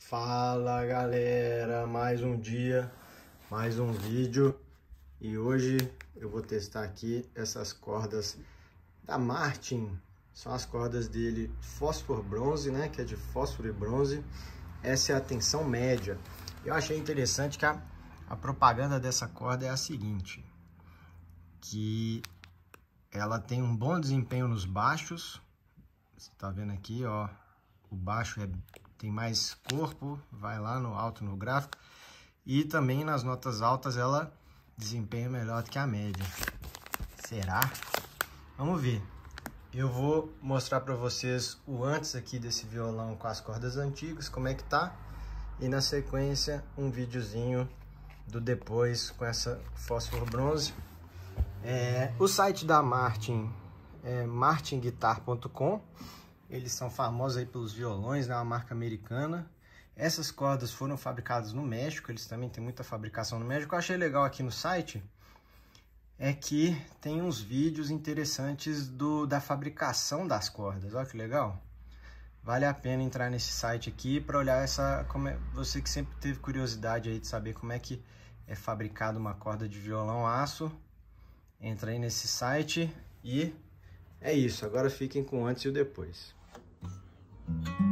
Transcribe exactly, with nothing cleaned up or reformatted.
Fala galera, mais um dia, mais um vídeo e hoje eu vou testar aqui essas cordas da Martin. São as cordas dele fósforo bronze, né, que é de fósforo e bronze. Essa é a tensão média. Eu achei interessante que a, a propaganda dessa corda é a seguinte, que ela tem um bom desempenho nos baixos. Você tá vendo aqui, ó, o baixo é tem mais corpo, vai lá no alto no gráfico, e também nas notas altas ela desempenha melhor do que a média. Será? Vamos ver. Eu vou mostrar para vocês o antes aqui desse violão com as cordas antigas, como é que tá, e na sequência um videozinho do depois com essa fósforo bronze. É, o site da Martin é martin guitar ponto com. Eles são famosos aí pelos violões, né? Uma marca americana. Essas cordas foram fabricadas no México, eles também têm muita fabricação no México. Eu achei legal aqui no site é que tem uns vídeos interessantes do, da fabricação das cordas. Olha que legal. Vale a pena entrar nesse site aqui para olhar essa... Como é, você que sempre teve curiosidade aí de saber como é que é fabricado uma corda de violão aço. Entra aí nesse site e é isso. Agora fiquem com o antes e o depois.